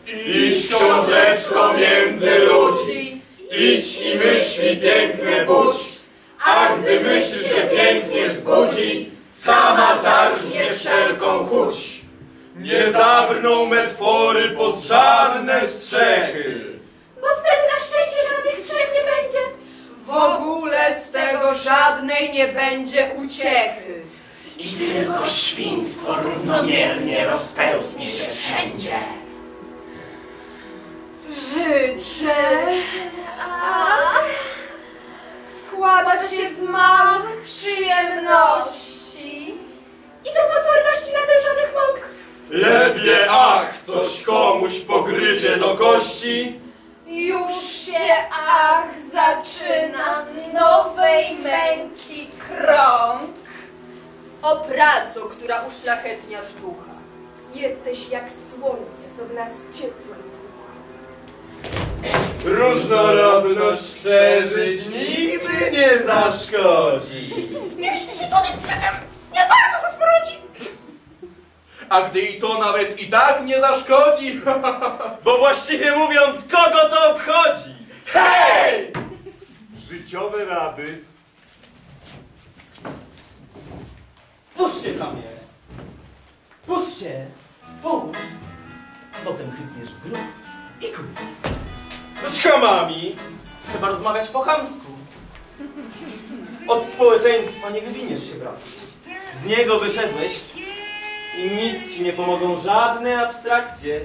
Idź, książeczko, między ludzi, idź i myśli piękne budź, a gdy myśl się pięknie zbudzi, sama zarżnie wszelką chuć. Nie zabrną metwory pod żadne strzechy, bo wtedy na szczęście żadnych strzech nie będzie. W ogóle z tego żadnej nie będzie uciechy. I tylko świństwo równomiernie rozpełznie się wszędzie. Życie składa się z małych przyjemności I do potworności natężonych mąk. ledwie ach, coś komuś pogryzie do kości. już się zaczyna nowej męki krąg. O praco, która uszlachetniasz ducha. Jesteś jak słońce, co w nas ciepło tłukła. Różnorodność przeżyć nigdy nie zaszkodzi. Jeśli się człowiek przedem nie bardzo zasmrodzi. A gdy i to nawet i tak nie zaszkodzi, Bo właściwie mówiąc, kogo to obchodzi? Hej! Życiowe rady. Puśćcie kamie! Puśćcie! Połóż! Potem chycniesz w grób i kuj. Z chamami. Trzeba rozmawiać po chamsku. Od społeczeństwa nie wywiniesz się, bratu. Z niego wyszedłeś i nic ci nie pomogą żadne abstrakcje.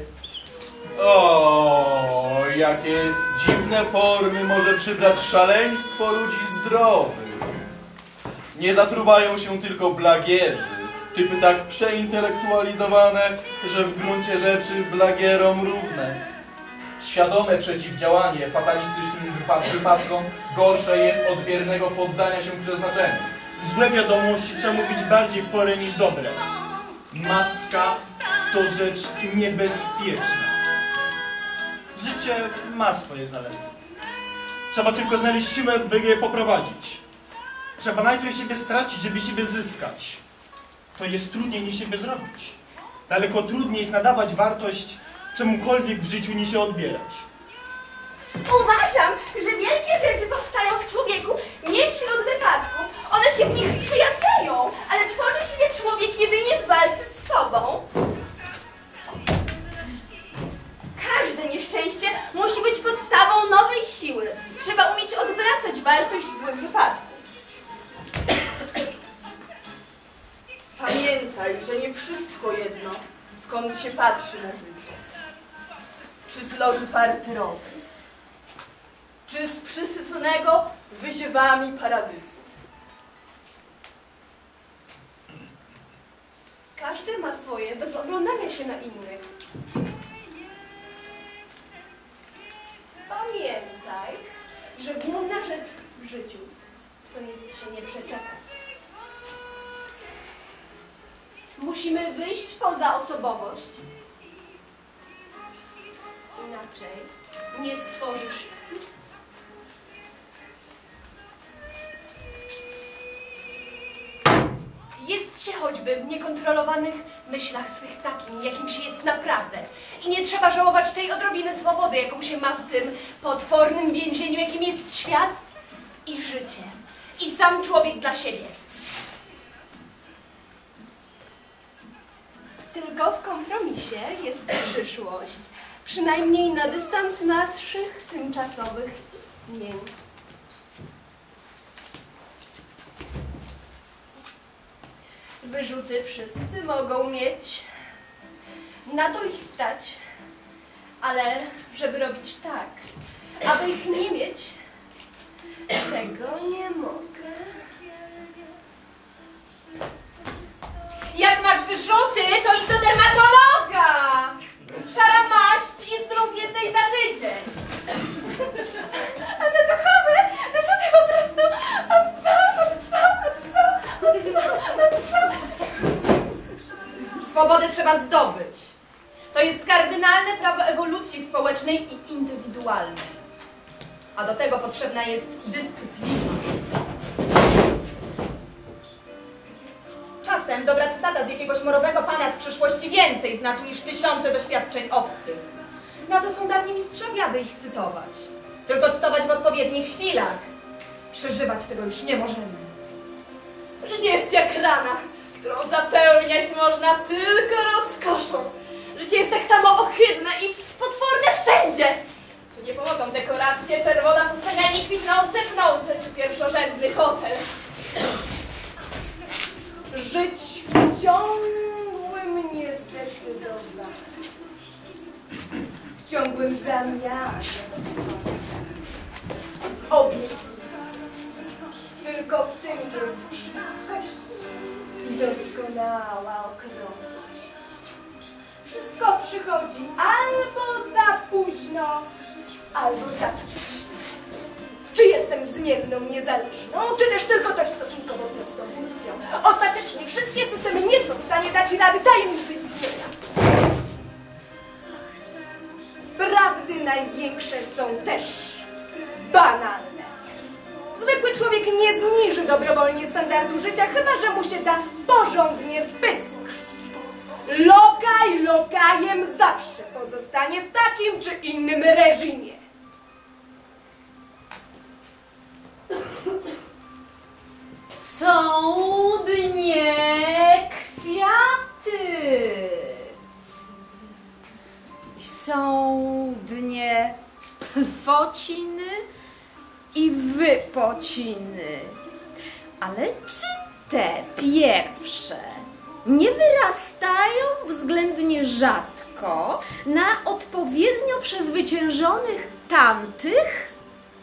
o, jakie dziwne formy może przybrać szaleństwo ludzi zdrowych. Nie zatruwają się tylko blagierzy, typy tak przeintelektualizowane, że w gruncie rzeczy blagierom równe. Świadome przeciwdziałanie fatalistycznym wypadkom gorsze jest od biernego poddania się przeznaczeniu. Złe wiadomości trzeba mówić bardziej w porę niż dobre. Maska to rzecz niebezpieczna. Życie ma swoje zalety. Trzeba tylko znaleźć siłę, by je poprowadzić. Trzeba najpierw siebie stracić, żeby siebie zyskać. To jest trudniej niż siebie zrobić. Daleko trudniej jest nadawać wartość czemukolwiek w życiu niż się odbierać. Uważam, że wielkie rzeczy powstają w człowieku nie wśród wypadków. One się w nich przejawniają, ale tworzy siebie człowiek jedynie w walce z sobą. Każde nieszczęście musi być podstawą nowej siły. Trzeba umieć odwracać wartość złych wypadków. Pamiętaj, że nie wszystko jedno, skąd się patrzy na życie. Czy z loży parterowej, czy z przysyconego wyziewami paradysu. Każdy ma swoje bez oglądania się na innych. Pamiętaj, że główna rzecz w życiu to jest się nie przeczekać. Musimy wyjść poza osobowość. Inaczej nie stworzysz nic. Jest się choćby w niekontrolowanych myślach swych takim, jakim się jest naprawdę. I nie trzeba żałować tej odrobiny swobody, jaką się ma w tym potwornym więzieniu, jakim jest świat i życie. I sam człowiek dla siebie. Tylko w kompromisie jest przyszłość. Przynajmniej na dystans naszych tymczasowych istnień. Wyrzuty wszyscy mogą mieć. Na to ich stać. Ale żeby robić tak, aby ich nie mieć, tego nie mogę. Jak masz wyrzuty, to idź do dermatologa! Szara maść i zdrów jesteś za tydzień. A na to chamy wyrzuty po prostu od co? Swobodę trzeba zdobyć. To jest kardynalne prawo ewolucji społecznej i indywidualnej. A do tego potrzebna jest dyscyplina. Czasem dobra cytata z jakiegoś morowego pana z przeszłości więcej znaczy niż tysiące doświadczeń obcych. Na to są dawni mistrzowie, aby ich cytować. Tylko cytować w odpowiednich chwilach. Przeżywać tego już nie możemy. Życie jest jak rana, którą zapełniać można tylko rozkoszą. Życie jest tak samo ohydne i potworne wszędzie. Tu nie pomogą dekoracje, czerwona pustynia, ani kwitnące pnącze czy pierwszorzędny hotel. Żyć w ciągłym niezdecydowaniu. W ciągłym zamiarze obietnic. Tylko w tym jest przyszłość i doskonała okrągłość. Wszystko przychodzi albo za późno, albo za wcześnie. Czy jestem zmienną, niezależną, czy też tylko dość stosunkowo prostą funkcją? Ostatecznie wszystkie systemy nie są w stanie dać rady tajemnicy istnienia. Prawdy największe są też banalne. Zwykły człowiek nie zniży dobrowolnie standardu życia, chyba że mu się da porządnie wpyskać. Lokaj lokajem zawsze pozostanie w takim czy innym reżimie. Są dnie kwiaty. Są dnie plwociny i wypociny. Ale czy te pierwsze nie wyrastają względnie rzadko na odpowiednio przezwyciężonych tamtych?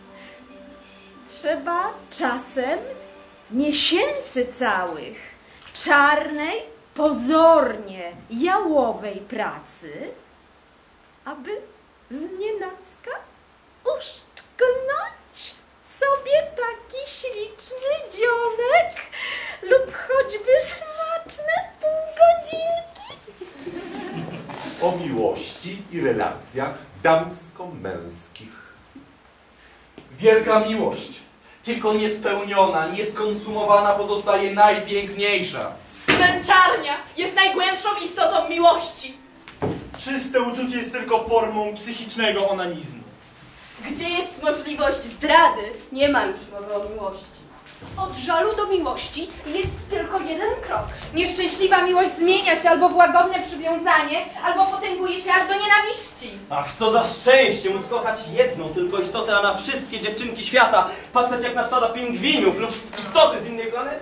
Trzeba czasem miesięcy całych czarnej, pozornie jałowej pracy, aby znienacka uszczknąć sobie taki śliczny dzionek lub choćby smaczne półgodzinki. O miłości i relacjach damsko-męskich. Wielka miłość, tylko niespełniona, nieskonsumowana pozostaje najpiękniejsza. Męczarnia jest najgłębszą istotą miłości. Czyste uczucie jest tylko formą psychicznego onanizmu. Gdzie jest możliwość zdrady, nie ma już mowy o miłości. Od żalu do miłości jest tylko jeden krok. Nieszczęśliwa miłość zmienia się albo w łagodne przywiązanie, albo potęguje się aż do nienawiści. Ach, co za szczęście móc kochać jedną tylko istotę, a na wszystkie dziewczynki świata patrzeć jak na stada pingwinów lub istoty z innej planety.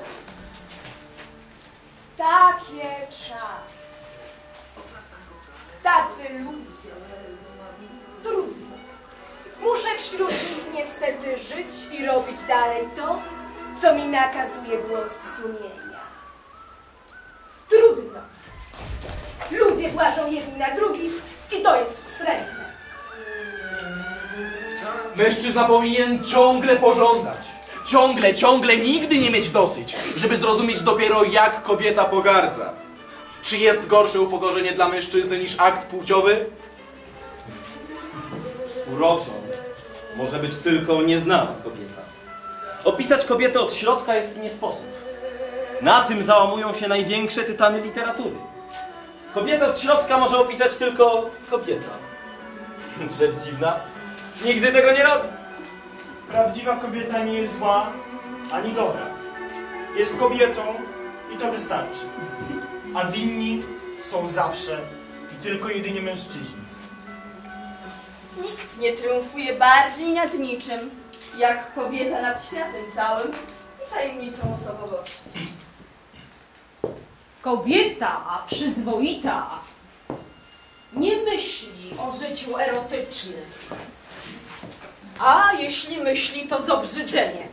Takie czasy. Tacy ludzie. Trudno. Muszę wśród nich niestety żyć i robić dalej to, co mi nakazuje głos sumienia. Trudno. Ludzie włażą jedni na drugich i to jest wstrętne. Mężczyzna powinien ciągle pożądać. Ciągle, nigdy nie mieć dosyć, żeby zrozumieć dopiero jak kobieta pogardza. Czy jest gorsze upokorzenie dla mężczyzny niż akt płciowy? Uroczą może być tylko nieznana kobieta. Opisać kobietę od środka jest nie sposób. Na tym załamują się największe tytany literatury. Kobietę od środka może opisać tylko kobieta. Rzecz dziwna, nigdy tego nie robi. Prawdziwa kobieta nie jest zła, ani dobra. Jest kobietą i to wystarczy. A winni są zawsze i tylko jedynie mężczyźni. Nikt nie triumfuje bardziej nad niczym, jak kobieta nad światem całym i tajemnicą osobowości. Kobieta przyzwoita nie myśli o życiu erotycznym, a jeśli myśli, to z obrzydzeniem.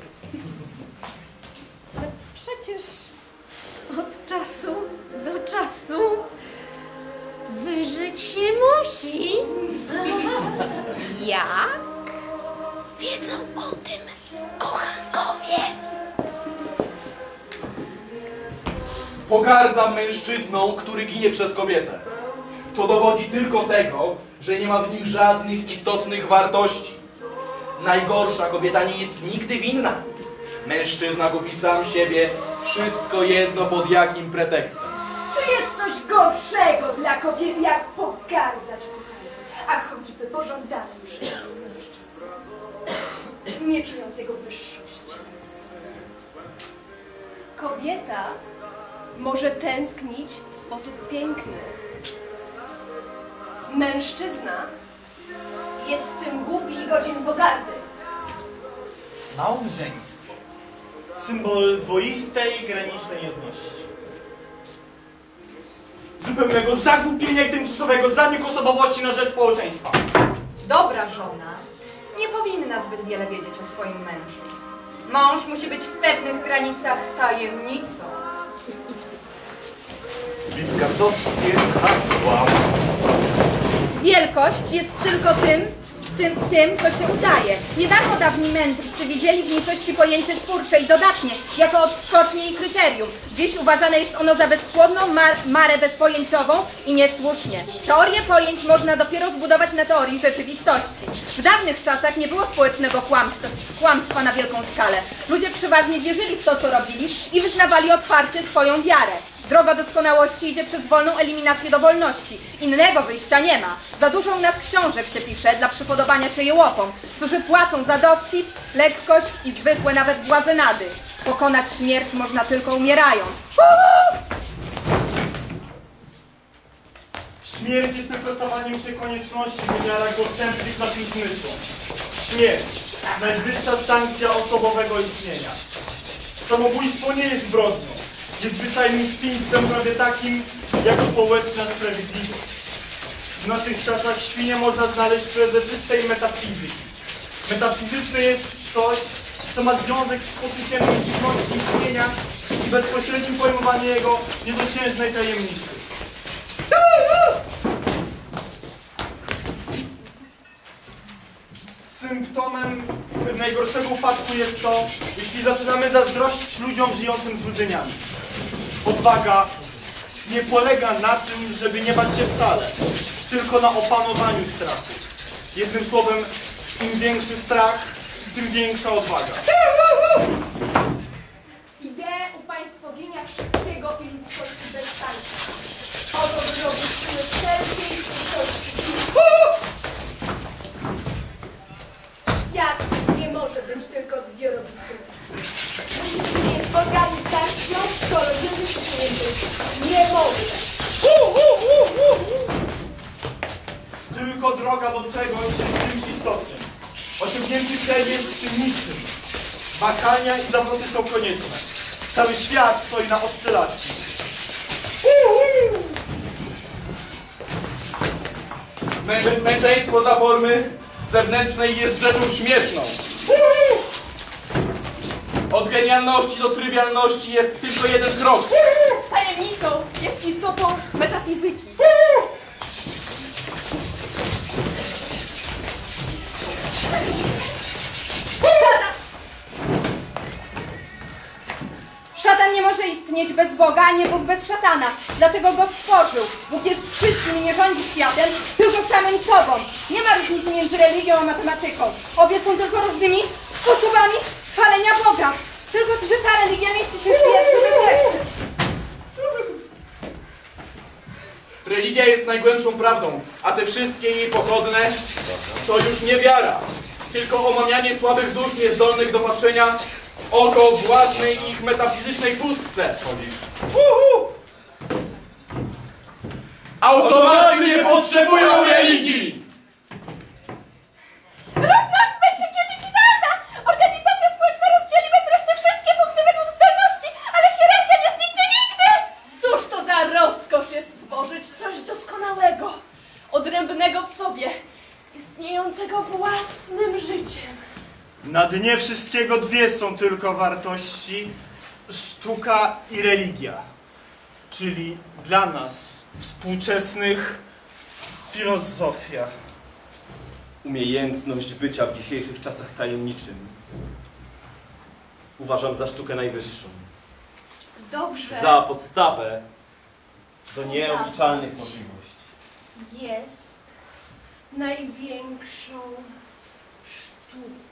Ale przecież od czasu do czasu wyżyć się musi. Jak? Wiedzą o tym kochankowie. Pogardzam mężczyzną, który ginie przez kobietę. To dowodzi tylko tego, że nie ma w nich żadnych istotnych wartości. Najgorsza kobieta nie jest nigdy winna. Mężczyzna gubi sam siebie, wszystko jedno pod jakim pretekstem. Czy jest coś gorszego dla kobiety, jak pogardzać kochanego? a choćby pożądanym przynajmniej mężczyzn, nie czującego wyższości. Kobieta może tęsknić w sposób piękny. Mężczyzna jest w tym głupi i godzien pogardy. Małżeństwo. Symbol dwoistej, granicznej jedności. Zupełnego zagłupienia i tymczasowego zanikł osobowości na rzecz społeczeństwa. Dobra żona nie powinna zbyt wiele wiedzieć o swoim mężu. Mąż musi być w pewnych granicach tajemnicą. Witkacowskie hasła. Wielkość jest tylko tym, co się udaje. Nie darmo dawni mędrcy widzieli w nicości pojęcie twórcze i dodatnie, jako odskocznie i kryterium. Dziś uważane jest ono za bezpłodną marę bezpojęciową i niesłusznie. Teorię pojęć można dopiero zbudować na teorii rzeczywistości. W dawnych czasach nie było społecznego kłamstwa na wielką skalę. Ludzie przeważnie wierzyli w to, co robili i wyznawali otwarcie swoją wiarę. Droga doskonałości idzie przez wolną eliminację dowolności. Innego wyjścia nie ma. Za dużo u nas książek się pisze dla przypodobania się jełopom, którzy płacą za dowcip, lekkość i zwykłe nawet błazenady. Pokonać śmierć można tylko umierając. Śmierć jest wyprostowaniem się konieczności w wymiarach dostępnych naszym zmysłom. Śmierć. Najwyższa sankcja osobowego istnienia. Samobójstwo nie jest zbrodnią. Jest zwyczajnym świństwem prawie takim, jak społeczna sprawiedliwość. W naszych czasach świnie można znaleźć w prezentystej metafizyki. Metafizyczne jest coś, co ma związek z poczuciem dziwności istnienia i bezpośrednim pojmowaniem jego niedociężnej tajemnicy. Symptomem najgorszego upadku jest to, jeśli zaczynamy zazdrościć ludziom żyjącym złudzeniami. Odwaga nie polega na tym, żeby nie bać się wcale, tylko na opanowaniu strachu. Jednym słowem, im większy strach, tym większa odwaga. Ideę upaństwowienia wszystkiego i ludzkości bez państwa. Oto wyrobić siły wszelkiej ludzkości. Świat nie może być tylko zbiorowiskiem. Jest organizacją, skoro nie być. Nie może. Tylko droga do czegoś jest czymś istotnym. Osiągnięty cel jest tym niczym. Wahania i zawroty są konieczne. Cały świat stoi na oscylacji. Męczeństwo dla formy zewnętrznej jest rzeczą śmieszną. Od genialności do trywialności jest tylko jeden krok. Tajemnicą jest istotą metafizyki. Szatan nie może istnieć bez Boga, a nie Bóg bez szatana. Dlatego go stworzył. Bóg jest wszystkim i nie rządzi światem, tylko samym sobą. Nie ma różnicy między religią a matematyką. Obie są tylko różnymi sposobami chwalenia Boga. Tylko, że ta religia mieści się w pierwszym efekcie. Religia jest najgłębszą prawdą, a te wszystkie jej pochodne to już nie wiara, tylko omamianie słabych dusz niezdolnych do patrzenia oko własnej ich metafizycznej pustce. Automaty nie potrzebują religii! Równość będzie kiedyś idealna! Organizacja społeczna rozdzieli bez reszty wszystkie funkcje według zdolności, ale hierarchia nie zniknie nigdy! Cóż to za rozkosz jest tworzyć coś doskonałego, odrębnego w sobie, istniejącego własnym życiem. Na dnie wszystkiego dwie są tylko wartości: sztuka i religia. Czyli dla nas, współczesnych, filozofia. Umiejętność bycia w dzisiejszych czasach tajemniczym uważam za sztukę najwyższą. Dobrze. Za podstawę do nieobliczalnych możliwości. Jest największą sztuką.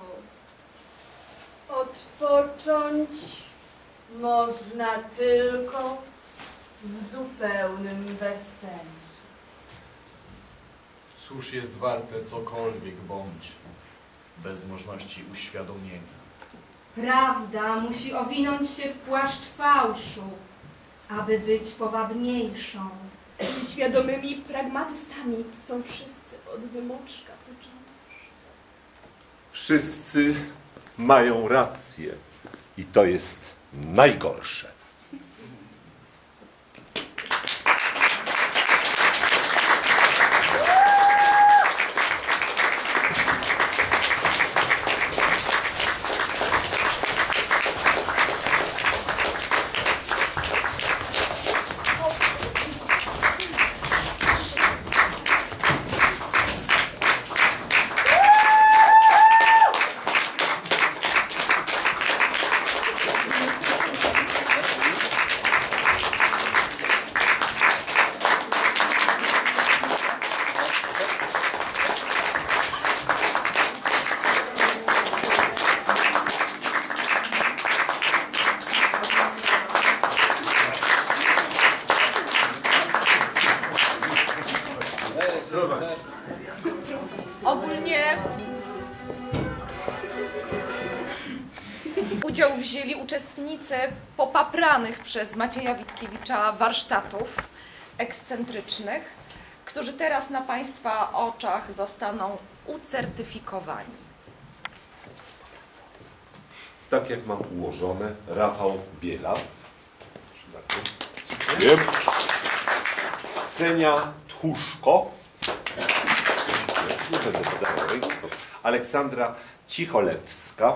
Odpocząć można tylko w zupełnym bezsensie. Cóż jest warte cokolwiek bądź, bez możliwości uświadomienia? Prawda musi owinąć się w płaszcz fałszu, aby być powabniejszą. Świadomymi pragmatystami są wszyscy od wymoczka począwszy. Wszyscy mają rację i to jest najgorsze. Ogólnie udział wzięli uczestnicy popapranych przez Macieja Witkiewicza warsztatów ekscentrycznych, którzy teraz na Państwa oczach zostaną ucertyfikowani. Tak jak mam ułożone, Rafał Biela. Dziękuję. Ksenia Tchuszko. Aleksandra Cicholewska.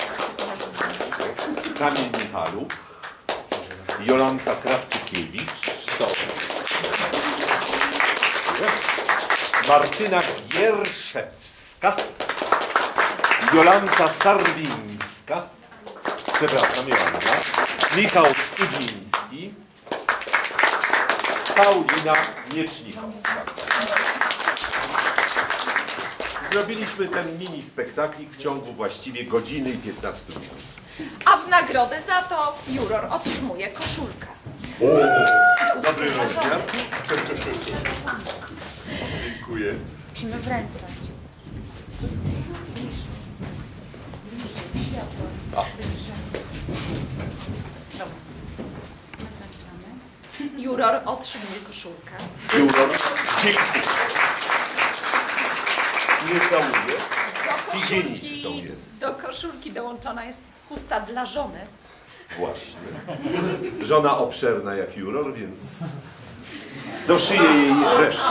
Kamil Michaluk. Jolanta Krawczykiewicz. Martyna Gierszewska. Jolanta Sarwińska. Przepraszam, Joanna. Michał Studziński. Paulina Miecznikowska. Zrobiliśmy ten mini spektaklik w ciągu właściwie godziny i 15 minut. A w nagrodę za to juror otrzymuje koszulkę. O, dobry rozmiar. Dziękuję. Musimy wręczać. Juror otrzymuje koszulkę. Juror, dziękuję. Nie całuję. Higienistą jest. Do koszulki dołączona jest chusta dla żony. Właśnie. Żona obszerna jak juror, więc doszyję jej resztę.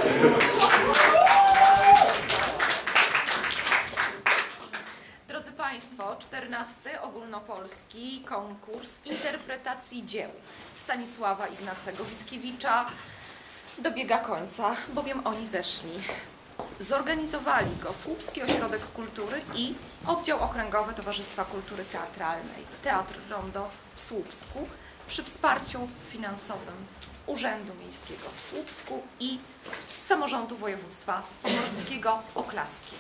Drodzy Państwo, 14. ogólnopolski konkurs interpretacji dzieł Stanisława Ignacego Witkiewicza dobiega końca, bowiem oni zeszli. Zorganizowali go Słupski Ośrodek Kultury i Oddział Okręgowy Towarzystwa Kultury Teatralnej Teatr Rondo w Słupsku przy wsparciu finansowym Urzędu Miejskiego w Słupsku i Samorządu Województwa Pomorskiego. Oklaski.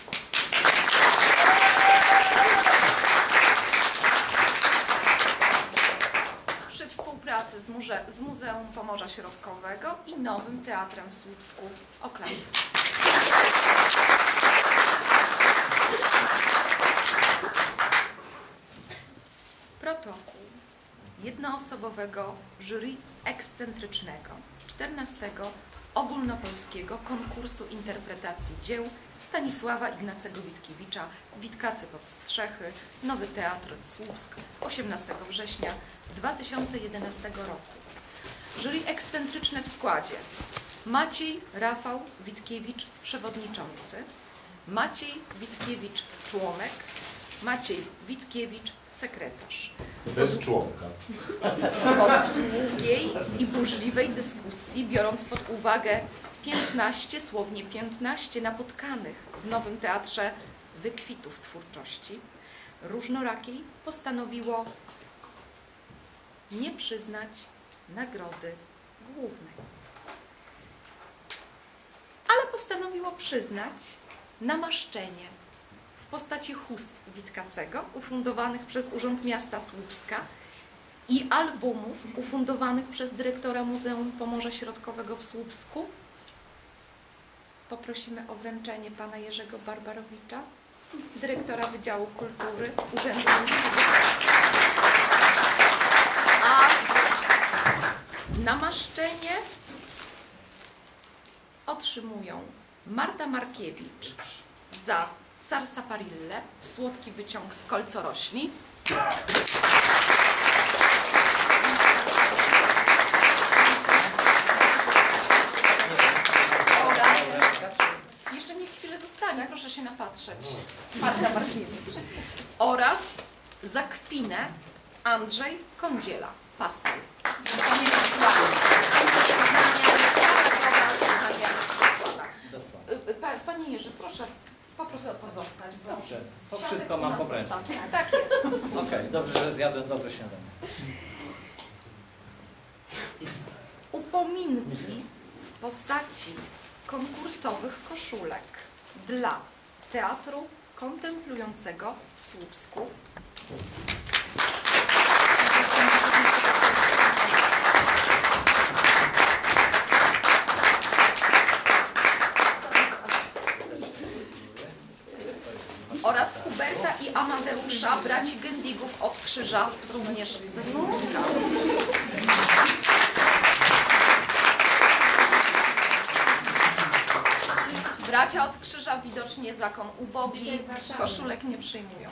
Przy współpracy z Muzeum Pomorza Środkowego i Nowym Teatrem w Słupsku. Oklaski. Protokół jednoosobowego jury ekscentrycznego 14. ogólnopolskiego konkursu interpretacji dzieł Stanisława Ignacego Witkiewicza Witkacy pod Strzechy, Nowy Teatr Słupsk 18 września 2011 roku. Jury ekscentryczne w składzie: Maciej Rafał Witkiewicz przewodniczący, Maciej Witkiewicz członek, Maciej Witkiewicz sekretarz. Bez członka. Po długiej i burzliwej dyskusji, biorąc pod uwagę 15, słownie 15 napotkanych w Nowym Teatrze wykwitów twórczości, różnorakiej postanowiło nie przyznać nagrody głównej. Ale postanowiło przyznać namaszczenie w postaci chust Witkacego ufundowanych przez Urząd Miasta Słupska i albumów ufundowanych przez dyrektora Muzeum Pomorza Środkowego w Słupsku poprosimy o wręczenie pana Jerzego Barbarowicza, dyrektora Wydziału Kultury Urzędu Miejskiego. A namaszczenie otrzymują Marta Markiewicz za sarsaparillę, słodki wyciąg z kolcorośli. Oraz, jeszcze niech chwilę zostanie, proszę się napatrzeć, Marta Markiewicz. Oraz za kpinę Andrzej Kądziela, pastel. Panie Jerzy, proszę po prostu pozostać. Dobrze, to wszystko mam po ręce. Tak jest. Okej, dobrze, że zjadłem dobre śniadanie. Upominki w postaci konkursowych koszulek dla Teatru Kontemplującego w Słupsku. Oraz Huberta i Amadeusza, braci Gędigów od Krzyża, również ze Słupska. Bracia od Krzyża widocznie zakon ubogi, koszulek nie przyjmują.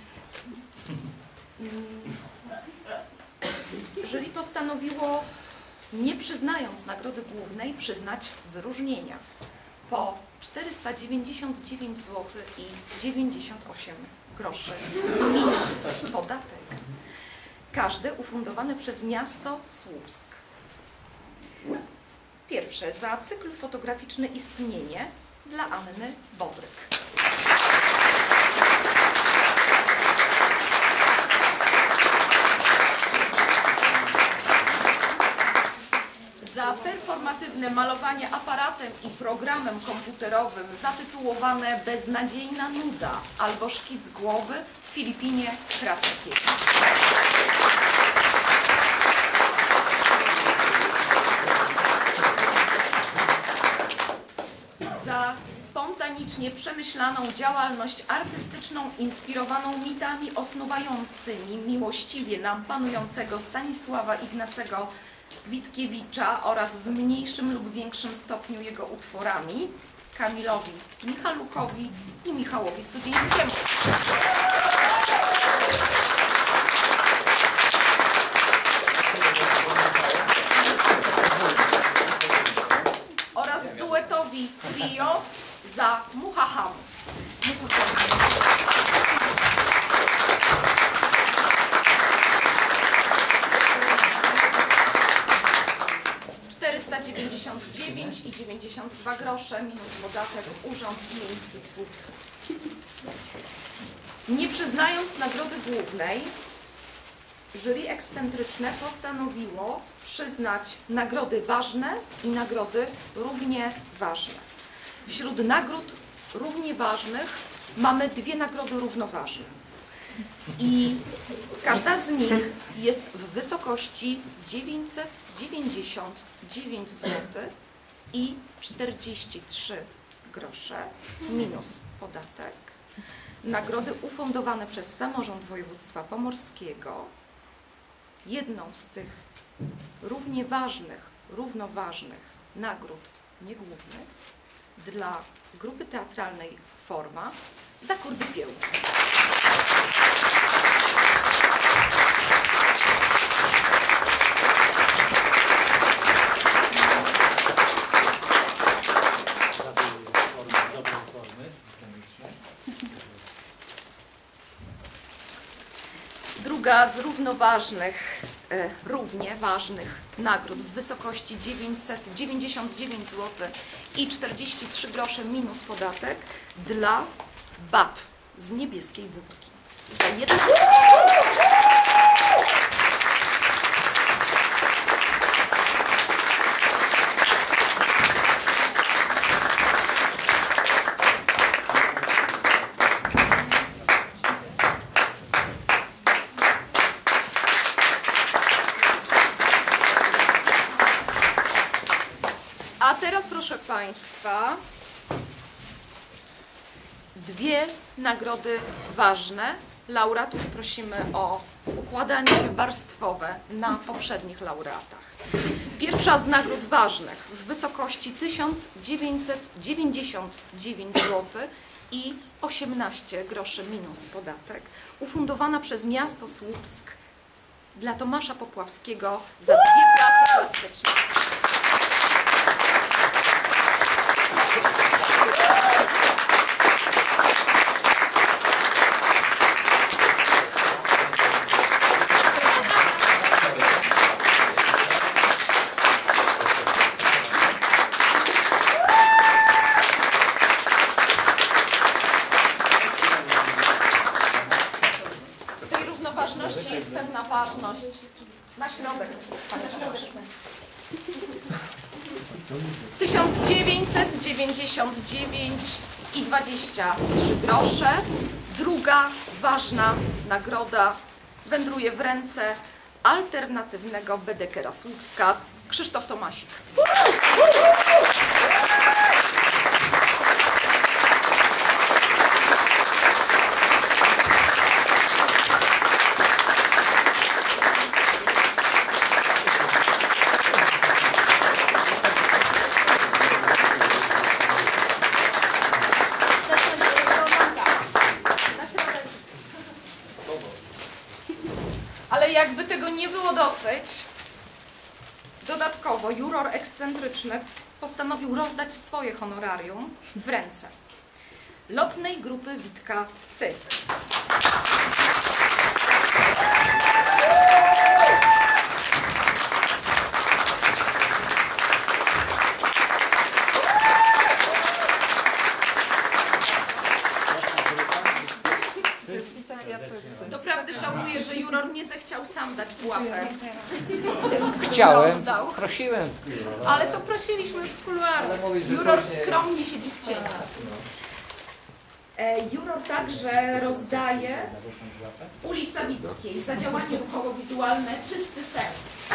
Jury postanowiło, nie przyznając nagrody głównej, przyznać wyróżnienia. Po 499 zł i 98 groszy minus podatek. Każdy ufundowany przez miasto Słupsk. Pierwsze za cykl fotograficzny Istnienie dla Anny Bodryk. Za performatywne malowanie aparatem i programem komputerowym zatytułowane Beznadziejna nuda albo Szkic głowy Filipinie Krawczykiewicz. Za spontanicznie przemyślaną działalność artystyczną inspirowaną mitami osnuwającymi miłościwie nam panującego Stanisława Ignacego Witkiewicza oraz w mniejszym lub większym stopniu jego utworami Kamilowi Michalukowi i Michałowi Studzińskiemu. Oraz duetowi Trio za Muchacham. 499 i 92 grosze minus podatek Urząd Miejski w Słupsku. Nie przyznając nagrody głównej, jury ekscentryczne postanowiło przyznać nagrody ważne i nagrody równie ważne. Wśród nagród równie ważnych mamy dwie nagrody równoważne. I każda z nich jest w wysokości 999 zł i 43 grosze minus podatek. Nagrody ufundowane przez Samorząd Województwa Pomorskiego. Jedną z tych równoważnych nagród niegłównych dla grupy teatralnej Forma za Kurdupieł. Druga z równie ważnych nagród w wysokości 999 zł i 43 grosze minus podatek dla bab z Niebieskiej Budki. Za jedno... A teraz, proszę Państwa, 2 nagrody ważne. Laureatów prosimy o układanie się warstwowe na poprzednich laureatach. Pierwsza z nagród ważnych w wysokości 1999 zł i 18 groszy minus podatek, ufundowana przez miasto Słupsk dla Tomasza Popławskiego za 2 prace plastyczne. Jest pewna ważność. Na środek, panie profesorze. 1999 i 23 grosze. Druga ważna nagroda wędruje w ręce alternatywnego bedekera Słupska, Krzysztof Tomasik. Ale jakby tego nie było dosyć, dodatkowo juror ekscentryczny postanowił rozdać swoje honorarium w ręce lotnej grupy Witka Cyk. Doprawdy żałuję, że juror nie zechciał sam dać w łapę. Chciałem, prosiłem. Ale to prosiliśmy w kuluarach. Juror skromnie siedzi w cieniu. Juror także rozdaje Uli Sawickiej za działanie ruchowo-wizualne Czysty sen.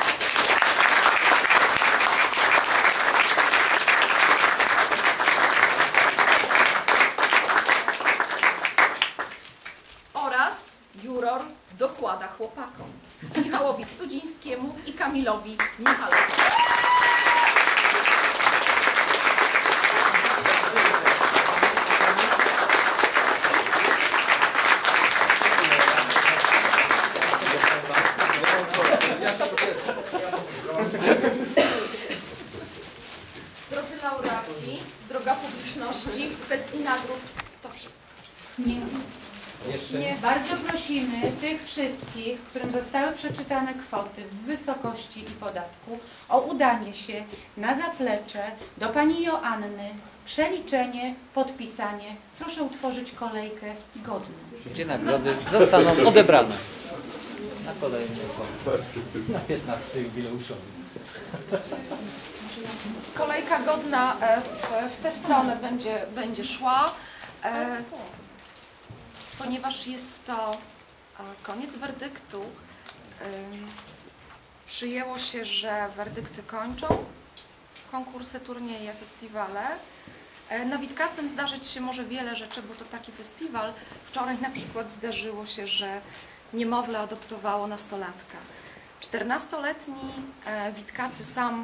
Oraz juror dokłada chłopakom Michałowi Studzińskiemu i Kamilowi Michalowi. Drodzy laureaci, droga publiczności, w kwestii nagród to wszystko. Nie. Bardzo prosimy tych wszystkich, którym zostały przeczytane kwoty w wysokości i podatku, o udanie się na zaplecze do pani Joanny, przeliczenie, podpisanie. Proszę utworzyć kolejkę godną. Gdzie nagrody zostaną odebrane na kolejny na 15 jubileuszowy. Kolejka godna w tę stronę będzie szła, ponieważ jest to koniec werdyktu. Przyjęło się, że werdykty kończą, konkursy, turnieje, festiwale. Na Witkacym zdarzyć się może wiele rzeczy, bo to taki festiwal. Wczoraj na przykład zdarzyło się, że niemowlę adoptowało nastolatka. 14-letni Witkacy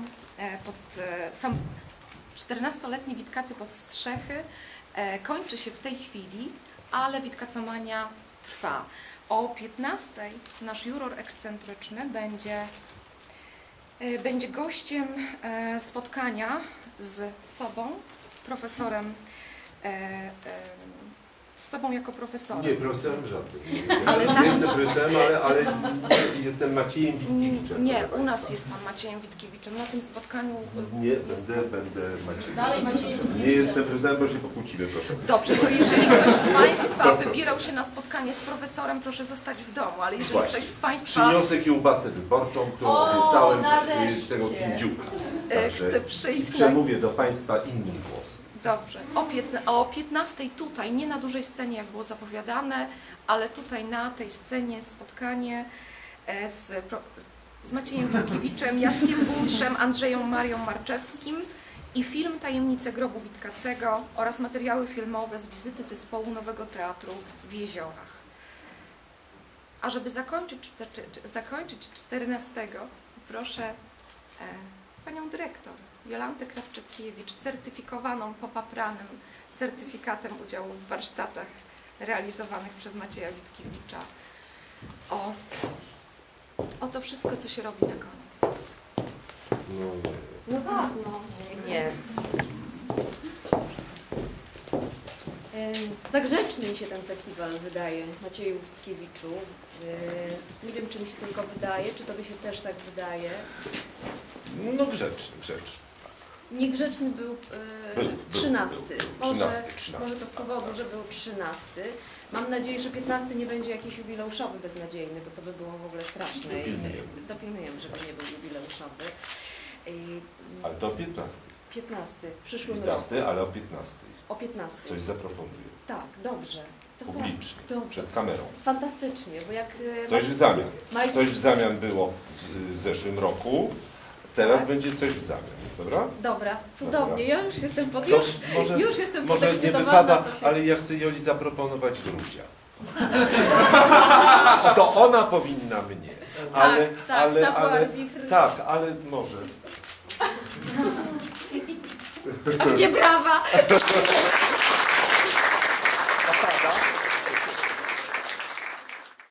14-letni Witkacy pod Strzechy kończy się w tej chwili, ale witkacomania trwa. O 15:00 nasz juror ekscentryczny będzie gościem spotkania z sobą, profesorem, z sobą jako profesorem. Nie, profesorem żadnym. Ale nie jestem profesorem, ale jestem Maciejem Witkiewiczem. Nie, u nas jest pan Maciejem Witkiewiczem. Na tym spotkaniu... Nie, będę Maciejem. Nie jestem profesorem, bo się pokłócimy, proszę. Dobrze, to jeżeli ktoś z Państwa wybierał się na spotkanie z profesorem, proszę zostać w domu, ale jeżeli Właśnie. ktoś z Państwa... Przyniosę kiełbasę wyborczą, którą obiecałem tego Kindziuka. Chcę przyjść na... Przemówię do Państwa innym głosem. Dobrze. O 15:00 tutaj, nie na dużej scenie, jak było zapowiadane, ale tutaj na tej scenie spotkanie z Maciejem Witkiewiczem, Jackiem Buntrzem, Andrzeją Marią Marczewskim i film Tajemnice grobu Witkacego oraz materiały filmowe z wizyty zespołu Nowego Teatru w Jeziorach. A żeby zakończyć 14, proszę panią dyrektor Jolantę Krawczykiewicz, certyfikowaną popapranym certyfikatem udziału w warsztatach realizowanych przez Macieja Witkiewicza, o to wszystko, co się robi na koniec. No tak, no. Nie. Za grzeczny mi się ten festiwal wydaje, Macieju Witkiewiczu. Nie wiem, czy mi się tylko wydaje, czy tobie się też tak wydaje. No grzeczny. Niegrzeczny był 13. Może to z powodu, że był 13. Mam nadzieję, że 15 nie będzie jakiś jubileuszowy beznadziejny, bo to by było w ogóle straszne. Dopilnujemy, żeby nie był jubileuszowy. Ale to o 15. 15, w przyszłym 15, roku. ale o 15. O 15. Coś zaproponuję. Tak, dobrze. To Publicznie, dobrze. przed kamerą. Fantastycznie, bo jak... Coś w zamian. Coś w zamian było w zeszłym roku, teraz będzie coś w zamian, dobra? Dobra, cudownie. Dobra. Ja już jestem już jestem może nie wypada, ale ja chcę Joli zaproponować Grudzia. To ona powinna mnie. Ale może. A gdzie brawa?